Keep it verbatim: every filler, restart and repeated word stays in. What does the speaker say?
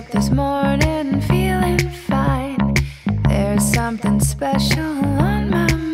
up this morning feeling fine. There's something special on my mind.